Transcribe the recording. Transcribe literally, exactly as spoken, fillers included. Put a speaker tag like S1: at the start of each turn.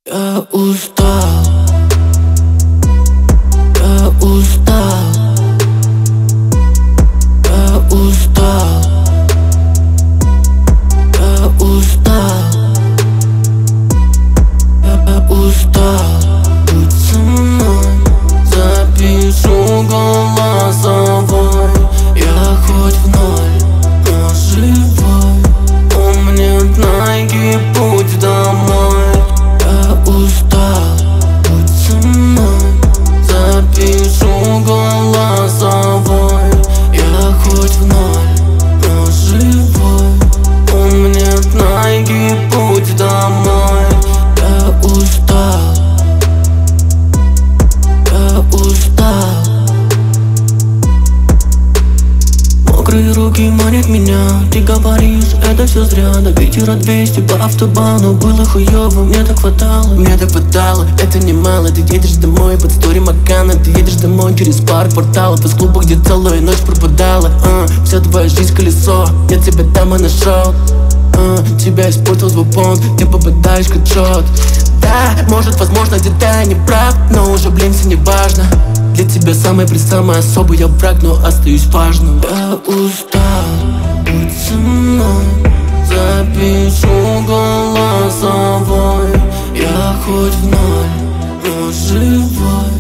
S1: Я устал, я устал, я устал, я устал, я устал. Будь со мной, запишу голосовой. Я хоть в ноль, но живой. Помнит Найки путь домой. Устал, будь со мной, запишу голосовой. Я хоть в ноль, но живой. Помнит Найки путь домой. Я устал, я устал. Мокрые руки манят меня. Ты говоришь, это все зря. До вечера двести по автобану. Было хуёво, мне так хватало. Мне так хватало, это немало. Ты едешь домой под стори Макана. Ты едешь домой через пару кварталов. Из клуба, где целую ночь пропадала. uh, Вся твоя жизнь колесо. Я тебя там и нашел. uh, Тебя испортил звук бомб. Ты попадаешь как шот. Да, может, возможно, где-то я не прав, но уже, блин, все не важно. Для тебя самый при самый особый я враг, но остаюсь важным. Я устал, будь со мной, запишу голосовой. Я хоть в ноль, но живой.